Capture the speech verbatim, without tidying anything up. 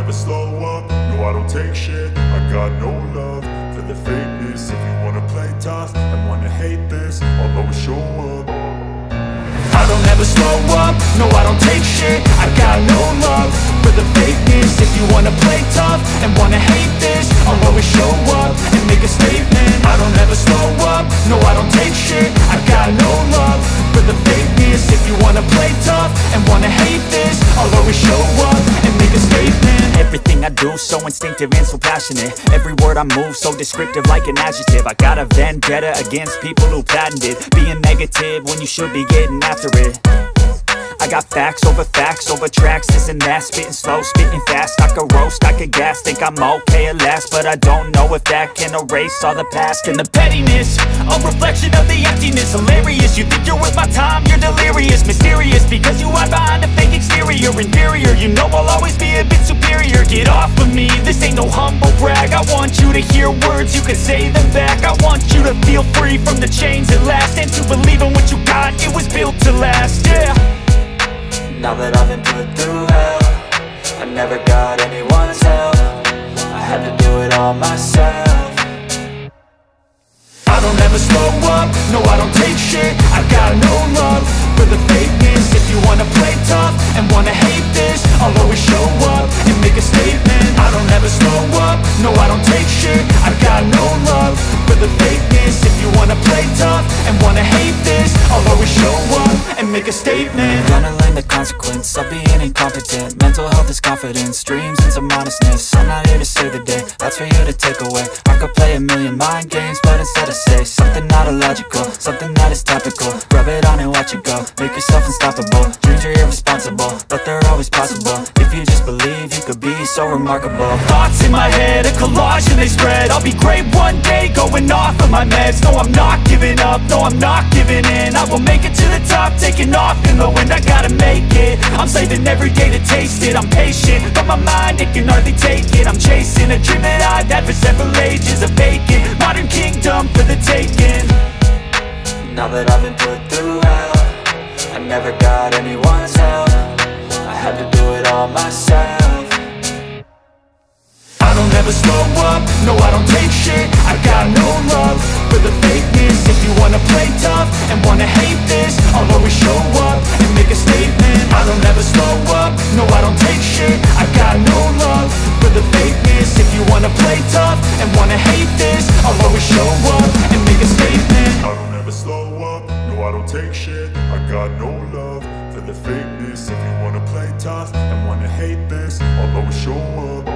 never slow up, no I don't take shit. I got no love for the fakeness. If you wanna play tough and wanna hate this, I'll always show up. I don't ever slow up, no I don't take shit. I got no love for the fakeness. If you wanna play tough and wanna hate this, I'll always show up and make a statement. I don't ever slow up, no I don't take shit. I got no love for the fakeness. If you wanna play tough and wanna hate this, I'll always show up and make a statement. Everything I do so instinctive and so passionate. Every word I move so descriptive like an adjective. I got a vendetta against people who patented being negative when you should be getting after it. I got facts over facts over tracks, this and that. Spitting slow, spitting fast, I could roast, I could gas. Think I'm okay at last, but I don't know if that can erase all the past. And the pettiness, a reflection of the emptiness. Hilarious, you think you're worth my time, you're delirious. Mysterious, because you hide behind a fake exterior. Inferior, you know I'll always be a bit superior. Get off of me, this ain't no humble brag. I want you to hear words, you can say them back. I want you to feel free from the chains at last, and to believe in what you got, it was built to last, yeah. Now that I've been put through hell, I never got anyone's help. I had to do it all myself. I don't ever slow up, no I don't take shit. I got no love for the fakeness. If you wanna play tough and wanna hate this, I'll always show up and make a statement. I don't ever slow up, no I don't take shit. I got no love for the fakeness. If you wanna play tough and wanna hate this, I'll always show up and make a statement. Gonna learn the consequence of being incompetent. Mental health is confidence, dreams and some modestness. I'm not here to save the day, that's for you to take away. I could play a million mind games, but instead I say something not illogical, something that is topical. Rub it on and watch it go, make yourself unstoppable. Dreams are irresponsible, but they're always possible. If you just believe, you could be so remarkable. Thoughts in my head, a collage and they spread. I'll be great one day, going off of my meds. No, I'm not giving up, no, I'm not giving in. I will make it to the top, taking off in the wind. I gotta make it, I'm saving every day to taste it. I'm patient, but my mind, it can hardly take it. I'm chasing a dream that I've had for several ages. A vacant, modern kingdom for the taking. Now that I've been put through hell, I never got anyone's help. I had to do it all myself. I don't ever slow up, no I don't take shit. I got no love for the fakeness. If you wanna play tough and wanna hate this, I'll always show up and make a statement. I don't ever slow up, no I don't take shit. I got no love for the fakeness. If you wanna play tough and wanna hate this, I'll always show up and make a statement. I don't ever slow up, no I don't take shit. I got no love for the fakeness. If you wanna play tough and wanna hate this, I'll always show up.